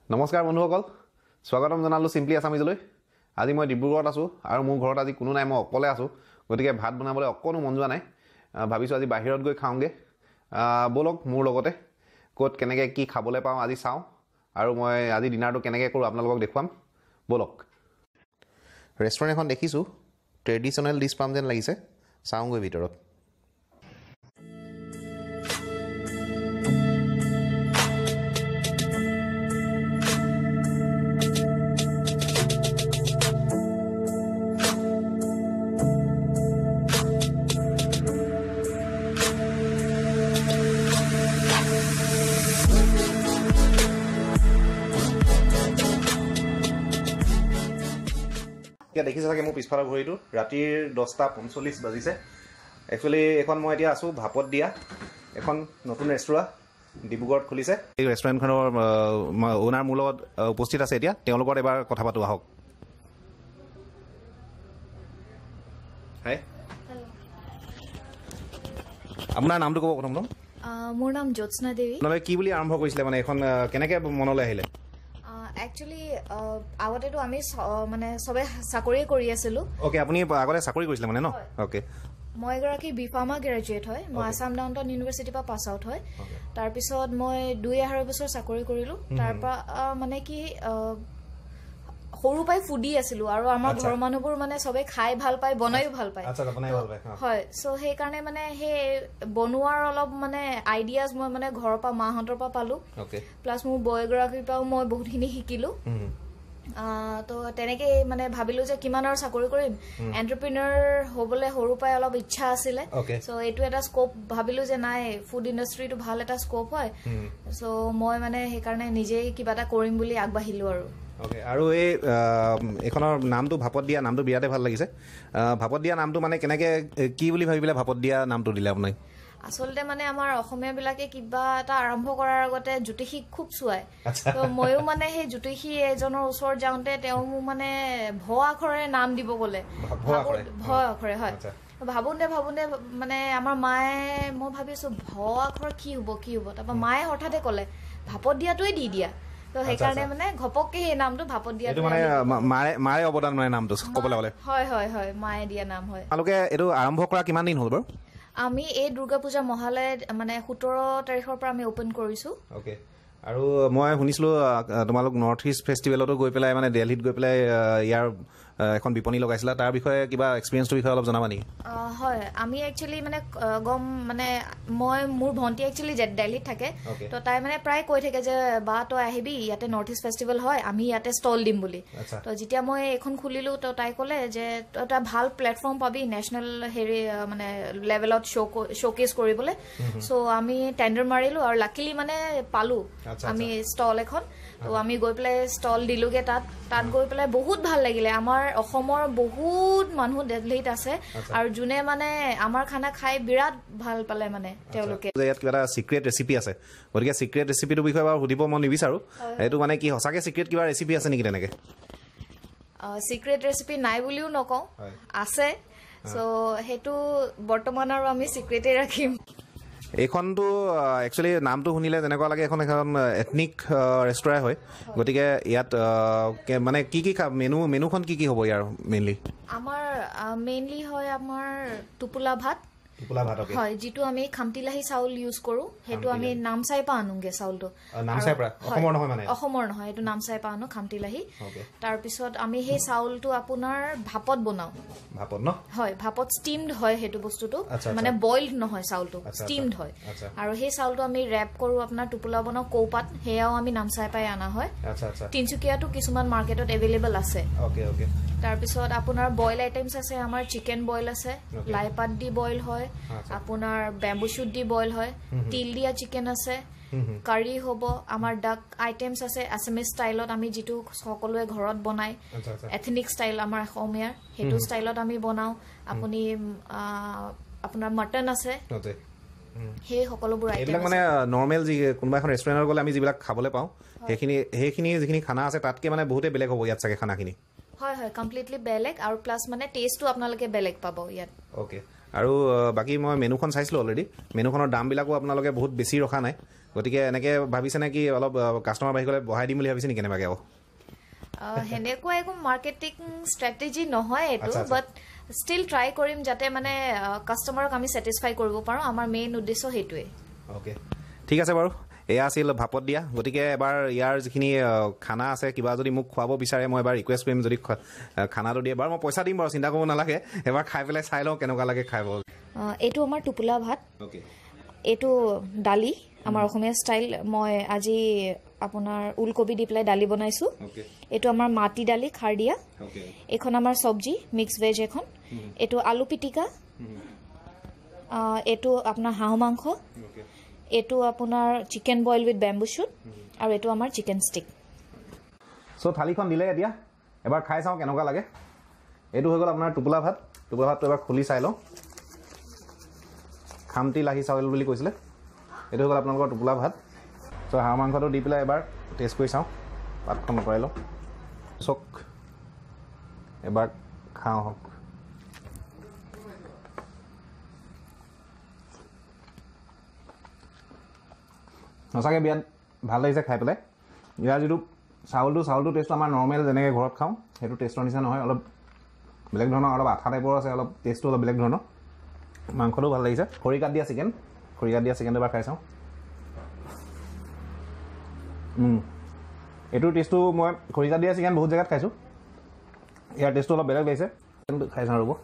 নমস্কাৰ বন্ধুসকল স্বাগতম জনালো সিম্পলি আসামিজলৈ আজি মই ডিব্ৰুগড়ত আছো আৰু মোৰ ঘৰত আজি কোনো নাই মই অকলে আছো গতিকে ভাত বনাবলৈ অকনো মন যোৱা নাই ভাবিছো আজি বাহিৰত গৈ খাওঁগে বলক মোৰ লগতে কোত কেনেকৈ কি খাবলৈ পাওঁ আজি চাওঁ আৰু মই আজি ডিনাৰটো কেনেকৈ কৰো আপোনালোকক দেখুৱাম বলক ৰেষ্টুৰেণ্ট এখন দেখিছো ট্ৰেডিশনেল ডিশ পাম যেন লাগিছে চাওঁগৈ ভিতৰত এতিয়া দেখিছে চাগে মোৰ পিছফালৰ ঘড়ীটো ৰাতিৰ 10:45 বাজিছে একচুৱেলি এখন মই এতিয়া আছো ভাপত দিয়া এখন নতুন ৰেষ্টুৰেণ্ট ডিব্ৰুগড়ত খুলিছে এই ৰেষ্টুৰেণ্টখনৰ ওনাৰ মোৰ লগত উপস্থিত আছে এতিয়া তেওঁলোকৰ এবাৰ কথা পাতো আহক হাই আপোনাৰ নামটো ক'ব প্ৰথম মোৰ নাম জ্যোৎস্না দেৱী আপোনালোকে কি বুলি আৰম্ভ কৰিছিলে মানে এখন কেনেকৈ মনলৈ আহিলে একচুৱেলি আগতেতো আমি মানে সবে চাকৰি কৰি আছিলোঁ ওকে আপুনি আগতে চাকৰি কৰিছিলে মানে ন ওকে মই এগৰাকী বি ফাৰ্মা গ্ৰেজুৱেট হয় মই আছাম ডাউন টাউন ইউনিভাৰ্চিটিৰ পৰা পাছ আউট হয় তাৰপিছত মই 2.5 বছৰ চাকৰি কৰিলোঁ তাৰপৰা মানে কি সৰু পৰাই ফুডি আছিলোঁ আৰু আমাৰ ঘৰৰ মানুহবোৰ মানে সবে খাই ভাল পায় বনায়ো ভাল পায় হয় চ' সেইকাৰণে মানে সেই বনোৱাৰ অলপ মানে আইডিয়াজ মই মানে ঘৰৰ পৰা মাহঁতৰ পৰা পালোঁ প্লাছ মোৰ বৌ এগৰাকীৰ পৰাও মই বহুতখিনি শিকিলোঁ তো তেনেকৈ মানে ভাবিলোঁ যে কিমান আৰু চাকৰি কৰিম এণ্টাৰপ্ৰিনাৰ হ'বলৈ সৰুৰ পৰাই অলপ ইচ্ছা আছিলে চ' এইটো এটা স্ক'প ভাবিলোঁ যে নাই ফুড ইণ্ডাষ্ট্ৰিটো ভাল এটা স্ক'প হয় চ' মই মানে সেইকাৰণে নিজেই কিবা এটা কৰিম বুলি আগবাঢ়িলোঁ আৰু আৰু এইখনৰ নামটো ভাপত দিয়া নামটো বিৰাটে ভাল লাগিছে ভাপত দিয়া নামটো মানে কেনেকৈ কি বুলি ভাবি পেলাই ভাপত দিয়া নামটো দিলে আপুনি আচলতে মানে আমাৰ অসমীয়াবিলাকে কিবা এটা আৰম্ভ কৰাৰ আগতে জ্যোতিষীক খুব চোৱায় তো ময়ো মানে সেই জ্যোতিষী এজনৰ ওচৰত যাওঁতে তেওঁ মোক মানে ভ আখৰেৰে নাম দিব ক'লে ভ আখৰে হয় ভাবোঁতে মানে আমাৰ মায়ে মই ভাবিছোঁ ভ আখৰ কি হ'ব তাৰপৰা মায়ে হঠাতে ক'লে ভাপত দিয়াটোৱে দি দিয়া তো সেইকাৰণে মানে ঘপককে সেই নামটো ভাপত দিয়া মানে মাৰে অৱদান মানে নামটো ক'বলৈ গ'লে হয় মায়ে দিয়া নাম হয় আপোনালোকে এইটো আৰম্ভ কৰা কিমান দিন হ'ল বাৰু আমি এই দুৰ্গা পূজা মহালয় মানে 17 তাৰিখৰ পৰা আমি অপেন কৰিছোঁ অ'কে আৰু মই শুনিছিলোঁ তোমালোক নৰ্থ ইষ্ট ফেষ্টিভেলতো গৈ পেলাই মানে দিল্লীত গৈ পেলাই ইয়াৰ এখন বিপণী লগাইছিলা তাৰ বিষয়ে কিবা এক্সপিৰিয়েঞ্চটোৰ বিষয়ে অলপ জনাবা নেকি হয় আমি একচুৱেলি মানে গম মানে মোৰ ভণ্টি একচুৱেলি দিল্লীত থাকে তো তাই মানে প্ৰায় কৈ থাকে যে বা তই আহিবি ইয়াতে নৰ্থ ইষ্ট ফেষ্টিভেল হয় আমি ইয়াতে ষ্টল দিম বুলি তো যেতিয়া মই এইখন খুলিলোঁ তো তাই ক'লে যে তই এটা ভাল প্লেটফৰ্ম পাবি নেশ্যনেল হেৰি মানে লেভেলত শ্ব'কেছ কৰিবলৈ চ' আমি টেণ্ডাৰ মাৰিলোঁ আৰু লাকিলি মানে পালোঁ আমি ষ্টল এখন তো আমি গৈ পেলাই ষ্টল দিলোঁগৈ তাত গৈ পেলাই বহুত ভাল লাগিলে আমাৰ অসমৰ বহুত মানুহ দিল্লীত আছে আৰু যোনে মানে আমাৰ খানা খাই বিৰাট ভাল পালে মানে তেওঁলোকে ইয়াত কিবা এটা চিক্ৰেট ৰেচিপি আছে গতিকে চিক্ৰেট ৰেচিপিটোৰ বিষয়ে বাৰু সুধিব মই নিবিচাৰোঁ এইটো মানে কি সঁচাকৈ চিক্ৰেট কিবা ৰেচিপি আছে নেকি তেনেকৈ চিক্ৰেট ৰেচিপি নাই বুলিও নকওঁ আছে চ' সেইটো বৰ্তমান আৰু আমি চিক্ৰেটেই ৰাখিম এইখনটো একচুৱেলি নামটো শুনিলে যেনেকুৱা লাগে এখন এথনিক ৰেষ্টুৰেণ্ট হয় গতিকে ইয়াত মানে কি মেনুখন কি হ'ব ইয়াৰ মেইনলি আমাৰ মেইনলি হয় আমাৰ টোপোলা ভাত হয় যিটো আমি খামটিলাহী চাউল ইউজ কৰোঁ সেইটো আমি নামচাইৰ পৰা আনোগে চাউলটো অসমৰ নহয় এইটো নামচাইৰ পৰা আনো খামটিলাহী তাৰপিছত আমি সেই চাউলটো আপোনাৰ ভাপত বনাওঁ হয় ভাপত ষ্টিমড হয় সেইটো বস্তুটো মানে বইলড নহয় চাউলটো ষ্টিমড হয় আৰু সেই চাউলটো আমি ৰেপ কৰোঁ আপোনাৰ টোপোলা বনাওঁ কৌপাত সেয়াও আমি নামচাইৰ পৰাই অনা হয় তিনিচুকীয়াতো কিছুমান মাৰ্কেটত এভেইলেবল আছে তাৰপিছত আপোনাৰ বইল আইটেমছ আছে আমাৰ চিকেন বইল আছে লাই পাত দি বইল হয় আপোনাৰ বেম্বু শ্বুট দি বইল হয় তিল দিয়া চিকেন আছে কাৰী হ'ব আমাৰ ডাক আইটেমছ আছে আছামিজ ষ্টাইলত আমি যিটো সকলোৱে ঘৰত বনায় এথনিক ষ্টাইল আমাৰ অসমীয়াৰ সেইটো ষ্টাইলত আমি বনাওঁ আপুনি আপোনাৰ মটন আছে সেই সকলোবোৰ এইবিলাক মানে নৰ্মেল যি কোনোবা এখন ৰেষ্টুৰেণ্টত গ'লে আমি যিবিলাক খাবলৈ পাওঁ সেইখিনি যিখিনি খানা আছে তাতকৈ মানে বহুতেই বেলেগ হ'ব ইয়াত চাগে খানাখিনি হয় হয় কমপ্লিটলি বেলেগ আৰু প্লাছ মানে টেষ্টটো আপোনালোকে বেলেগ পাব ইয়াত ওকে আৰু বাকি মই মেনুখন চাইছিলোঁ অলৰেডি মেনুখনৰ দামবিলাকো আপোনালোকে বহুত বেছি ৰখা নাই গতিকে এনেকৈ ভাবিছেনে কি অলপ কাষ্টমাৰ বাঢ়ি গ'লে বঢ়াই দিম বুলি ভাবিছে নেকি কেনেবাকৈ আকৌ সেনেকুৱা একো মাৰ্কেটিং ষ্ট্ৰেটেজি নহয় এইটো বাট ষ্টিল ট্ৰাই কৰিম যাতে মানে কাষ্টমাৰক আমি ছেটিছফাই কৰিব পাৰোঁ আমাৰ মেইন উদ্দেশ্য সেইটোৱে অ'কে ঠিক আছে বাৰু এয়া আছিল ভাপত দিয়া গতিকে এবাৰ ইয়াৰ যিখিনি খানা আছে কিবা যদি মোক খুৱাব বিচাৰে মই এবাৰ ৰিকুৱেষ্ট কৰিম যদি খানাটো দিয়ে বাৰু মই পইচা দিম বাৰু চিন্তা কৰিব নালাগে এবাৰ খাই পেলাই চাই লওঁ কেনেকুৱা লাগে খাই এইটো আমাৰ টোপোলা ভাত এইটো দালি আমাৰ অসমীয়া ষ্টাইল মই আজি আপোনাৰ ওলকবি দি পেলাই দালি বনাইছোঁ এইটো আমাৰ মাটি দালি খাৰ দিয়া এইখন আমাৰ চব্জি মিক্স ভেজ এখন এইটো আলু পিটিকা এইটো আপোনাৰ হাঁহ মাংস এইটো আপোনাৰ chicken boil with bamboo shoot আৰু এইটো আমাৰ চিকেন ষ্টিক চ' থালিখন দিলে এতিয়া এবাৰ খাই চাওঁ কেনেকুৱা লাগে এইটো হৈ গ'ল আপোনাৰ টোপোলা ভাতটো এবাৰ খুলি চাই লওঁ খামটি লাহি চাউল বুলি কৈছিলে এইটো হৈ গ'ল আপোনালোকৰ টোপোলা ভাত চ' হাঁহ মাংসটো দি পেলাই এবাৰ টেষ্ট কৰি চাওঁ পাতখন নকৰাই লওঁ চক এবাৰ খাওঁ হওক সঁচাকৈ বিৰাট ভাল লাগিছে খাই পেলাই ইয়াৰ যিটো চাউলটো টেষ্টটো আমাৰ নৰ্মেল যেনেকৈ ঘৰত খাওঁ সেইটো টেষ্টৰ নিচিনা নহয় অলপ বেলেগ ধৰণৰ অলপ আঠা টাইপৰ আছে অলপ টেষ্টটো অলপ বেলেগ ধৰণৰ মাংসটো ভাল লাগিছে খৰিকাত দিয়া চিকেনটো এবাৰ খাই চাওঁ এইটোৰ টেষ্টটো মই খৰিকাত দিয়া চিকেন বহুত জেগাত খাইছোঁ ইয়াৰ টেষ্টটো অলপ বেলেগ লাগিছে চিকেনটো খাই চাওঁ ৰ'ব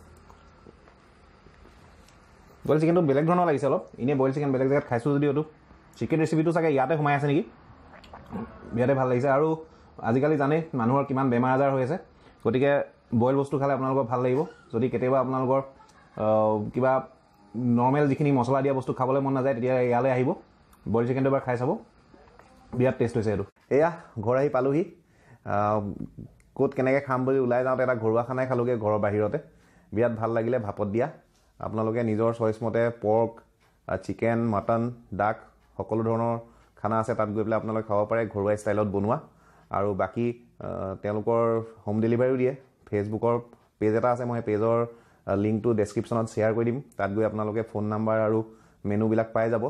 বইল চিকেনটো বেলেগ ধৰণৰ লাগিছে অলপ এনেই বইল চিকেন বেলেগ জেগাত খাইছোঁ যদিও এইটো চিকেন ৰেচিপিটো চাগে ইয়াতে সোমাই আছে নেকি বিৰাটে ভাল লাগিছে আৰু আজিকালি জানেই মানুহৰ কিমান বেমাৰ আজাৰ হৈ আছে গতিকে বইল বস্তু খালে আপোনালোকৰ ভাল লাগিব যদি কেতিয়াবা আপোনালোকৰ কিবা নৰ্মেল যিখিনি মছলা দিয়া বস্তু খাবলৈ মন নাযায় তেতিয়া ইয়ালৈ আহিব বইল চিকেনটো এবাৰ খাই চাব বিৰাট টেষ্ট হৈছে এইটো এয়া ঘৰ আহি পালোহি ক'ত কেনেকৈ খাম বুলি ওলাই যাওঁতে এটা ঘৰুৱা খানাই খালোগৈ ঘৰৰ বাহিৰতে বিৰাট ভাল লাগিলে ভাপত দিয়া আপোনালোকে নিজৰ চইচ মতে পৰ্ক চিকেন মটন ডাক সকলো ধৰণৰ খানা আছে তাত গৈ পেলাই আপোনালোকে খাব পাৰে ঘৰুৱা ষ্টাইলত বনোৱা আৰু বাকী তেওঁলোকৰ হোম ডেলিভাৰীও দিয়ে ফেচবুকৰ পেজ এটা আছে মই পেজৰ লিংকটো ডেছক্ৰিপশ্যনত শ্বেয়াৰ কৰি দিম তাত গৈ আপোনালোকে ফোন নাম্বাৰ আৰু মেনুবিলাক পাই যাব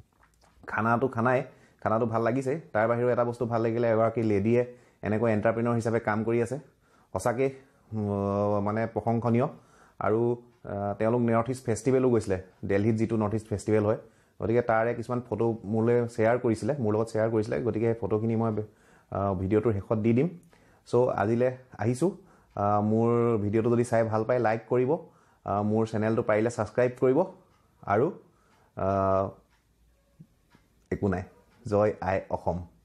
খানাটো ভাল লাগিছে তাৰ বাহিৰেও এটা বস্তু ভাল লাগিলে এগৰাকী লেডিয়ে এনেকৈ এণ্টাৰপ্ৰিনৰ হিচাপে কাম কৰি আছে সঁচাকৈ মানে প্ৰশংসনীয় আৰু তেওঁলোক নৰ্থ ইষ্ট ফেষ্টিভেলো গৈছিলে দিল্লীত যিটো নৰ্থ ইষ্ট ফেষ্টিভেল হয় গতিকে তাৰে কিছুমান ফটো মোৰ লগত শ্বেয়াৰ কৰিছিলে গতিকে সেই ফটোখিনি মই ভিডিঅ'টোৰ শেষত দি দিম চ' আজিলৈ আহিছোঁ মোৰ ভিডিঅ'টো যদি চাই ভাল পায় লাইক কৰিব মোৰ চেনেলটো পাৰিলে ছাবস্ক্ৰাইব কৰিব আৰু একো নাই জয় আই অসম